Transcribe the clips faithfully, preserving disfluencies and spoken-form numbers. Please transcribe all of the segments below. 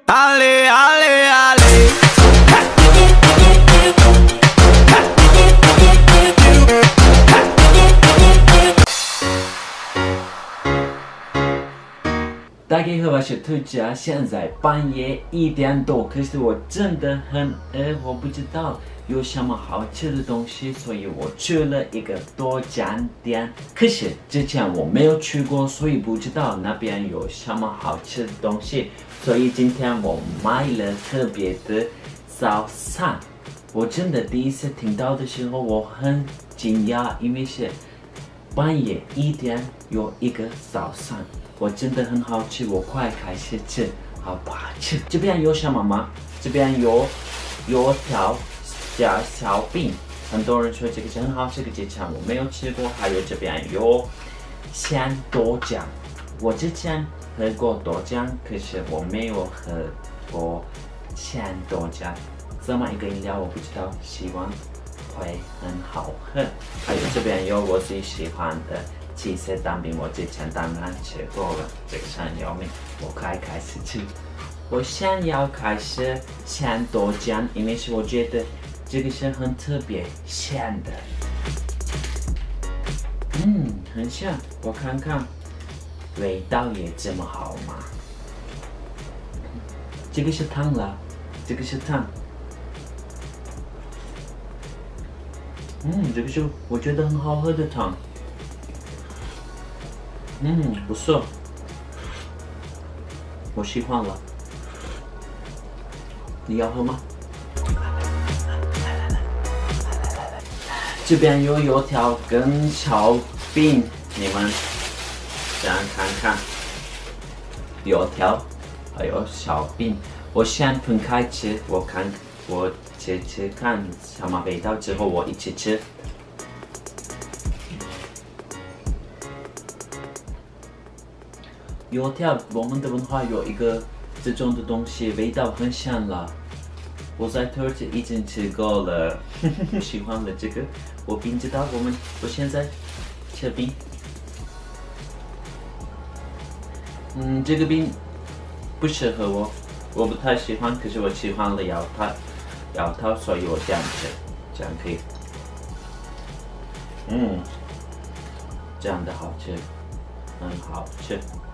阿里阿里阿里。大家好，我是兔家，现在半夜一点多，可是我真的很饿，我不知道有什么好吃的东西，所以我去了一个多酱店。可是之前我没有去过，所以不知道那边有什么好吃的东西，所以今天我买了特别的早餐。我真的第一次听到的时候，我很惊讶，因为是半夜一点有一个早餐。我真的很好吃，我快开始吃，好不好吃？这边有什么吗？这边有油条加小饼，很多人说这个是很好吃的，之前我没有吃过。还有这边有鲜豆浆，我之前喝过豆浆，可是我没有喝过鲜豆浆。这么一个饮料我不知道，希望会很好喝。还有这边有我最喜欢的起司蛋饼，我之前当然吃过了，这个很有名。我快开始吃，我想要开始鲜豆浆，因为是我觉得这个是很特别鲜的，嗯，很香。我看看，味道也这么好吗？这个是汤了，这个是汤。嗯，这个是我觉得很好喝的汤。嗯，不错，我喜欢了。你要喝吗？这边有油条跟小饼，你们想看看油条还有小饼。我先分开吃，我看我吃吃看什么味道，之后我一起吃。油条，我们的文化有一个这种的东西，味道很香了。我在土耳其已经吃过了，喜欢了这个。我并知道我们，我现在吃饼。嗯，这个饼不适合我，我不太喜欢。可是我喜欢了摇桃，摇桃，所以我这样吃，这样可以。嗯，这样的好吃，很好吃。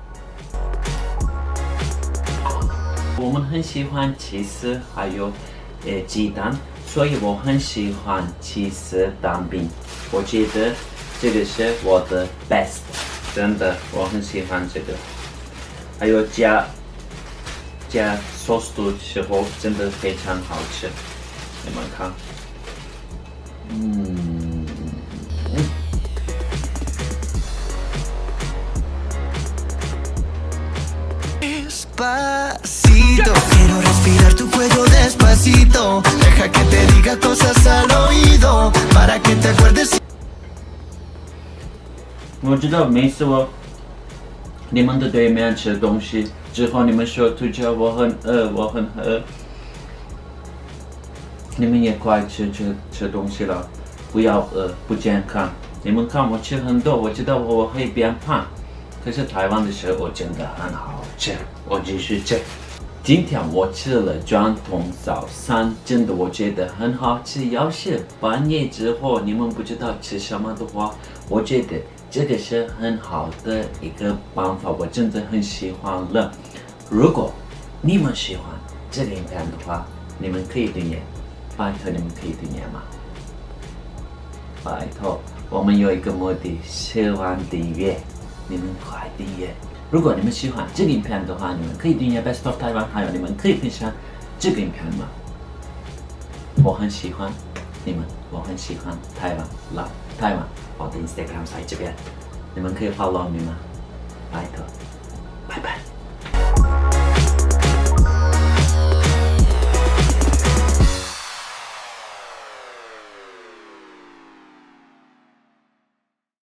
我们很喜欢起司，还有呃鸡蛋，所以我很喜欢起司蛋饼。我觉得这个是我的 best， 真的，我很喜欢这个。还有加加 sauce 的时候，真的非常好吃。你们看，嗯。 Despacito, quiero respirar tu cuello despacito. Deja que te diga cosas al oído, para que te acuerdes. 我知道每次我你们的对面吃东西之后，你们说兔家我很饿，我很饿。你们也快吃吃吃东西了，不要饿，不健康。你们看我吃很多，我知道我会变胖。可是台湾的食物真的很好吃，我继续吃。今天我吃了传统早餐，真的我觉得很好吃。要是半夜之后你们不知道吃什么的话，我觉得这个是很好的一个办法，我真的很喜欢了。如果你们喜欢这个影片的话，你们可以订阅，拜托你们可以订阅吗？拜托，我们有一个目的，十万订阅。你们快订阅！如果你们喜欢这个影片的话，你们可以订阅 Best of Taiwan， 还有你们可以分享这个影片吗？我很喜欢你们，我很喜欢台湾 ，love 台湾，我的 Instagram 在这边，你们可以 follow 你们，拜托，拜拜。